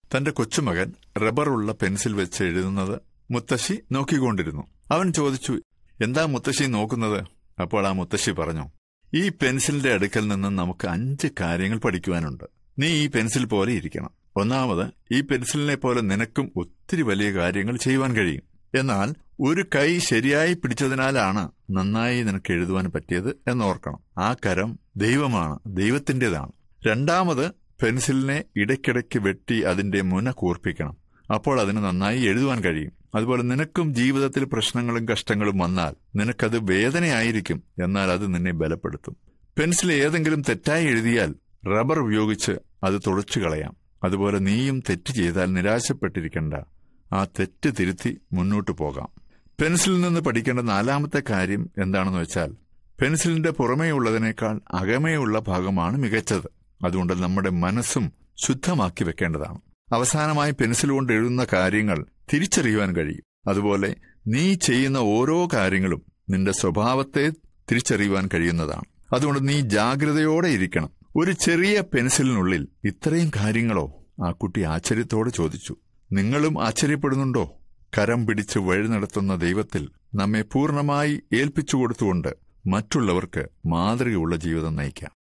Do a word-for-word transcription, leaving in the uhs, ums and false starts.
തന്റെ കൊച്ചുമകൻ റബ്ബറുള്ള പെൻസിൽ വെച്ച് എഴുതുന്നത് മുത്തശ്ശി നോക്കിക്കൊണ്ടിരുന്നു. അവൻ ചോദിച്ചു, എന്താ മുത്തശ്ശി നോക്കുന്നത്? അപ്പോൾ ആ മുത്തശ്ശി പറഞ്ഞു, ഈ പെൻസിലിന്റെ അടുക്കൽ നിന്ന് നമുക്ക് അഞ്ച് കാര്യങ്ങൾ പഠിക്കുവാനുണ്ട്. നീ ഈ പെൻസിൽ പോലെ ഇരിക്കണം. ഒന്നാമത്, ഈ പെൻസിലിനെ പോലെ നിനക്കും ഒത്തിരി വലിയ കാര്യങ്ങൾ ചെയ്യുവാൻ കഴിയും. എന്നാൽ ഒരു കൈ ശരിയായി പിടിച്ചതിനാലാണ് നന്നായി നിനക്ക് എഴുതുവാൻ പറ്റിയത് എന്നോർക്കണം. ആ കരം ദൈവമാണ്, ദൈവത്തിൻ്റെതാണ്. രണ്ടാമത്, പെൻസിലിനെ ഇടയ്ക്കിടയ്ക്ക് വെട്ടി അതിന്റെ മുന കൂർപ്പിക്കണം. അപ്പോൾ അതിന് നന്നായി എഴുതുവാൻ കഴിയും. അതുപോലെ നിനക്കും ജീവിതത്തിൽ പ്രശ്നങ്ങളും കഷ്ടങ്ങളും വന്നാൽ നിനക്കത് വേദനയായിരിക്കും, എന്നാൽ അത് നിന്നെ ബലപ്പെടുത്തും. പെൻസിൽ ഏതെങ്കിലും തെറ്റായി എഴുതിയാൽ റബ്ബർ ഉപയോഗിച്ച് അത് തുടച്ചു കളയാം. അതുപോലെ നീയും തെറ്റ് ചെയ്താൽ നിരാശപ്പെട്ടിരിക്കണ്ട, ആ തെറ്റ് തിരുത്തി മുന്നോട്ടു പോകാം. പെൻസിലിൽ നിന്ന് പഠിക്കേണ്ട നാലാമത്തെ കാര്യം എന്താണെന്ന് വെച്ചാൽ, പെൻസിലിന്റെ പുറമേയുള്ളതിനേക്കാൾ അകമേയുള്ള ഭാഗമാണ് മികച്ചത്. അതുകൊണ്ട് നമ്മുടെ മനസ്സും ശുദ്ധമാക്കി വെക്കേണ്ടതാണ്. അവസാനമായി പെൻസിൽ കൊണ്ട് എഴുതുന്ന കാര്യങ്ങൾ തിരിച്ചറിയുവാൻ കഴിയും. അതുപോലെ നീ ചെയ്യുന്ന ഓരോ കാര്യങ്ങളും നിന്റെ സ്വഭാവത്തെ തിരിച്ചറിയുവാൻ കഴിയുന്നതാണ്. അതുകൊണ്ട് നീ ജാഗ്രതയോടെ ഇരിക്കണം. ഒരു ചെറിയ പെൻസിലിനുള്ളിൽ ഇത്രയും കാര്യങ്ങളോ? ആ കുട്ടി ആശ്ചര്യത്തോടെ ചോദിച്ചു. നിങ്ങളും ആശ്ചര്യപ്പെടുന്നുണ്ടോ? കരം പിടിച്ച് വഴി നടത്തുന്ന ദൈവത്തിൽ നമ്മെ പൂർണ്ണമായി ഏൽപ്പിച്ചു കൊടുത്തുകൊണ്ട് മറ്റുള്ളവർക്ക് മാതൃകയുള്ള ജീവിതം നയിക്കാം.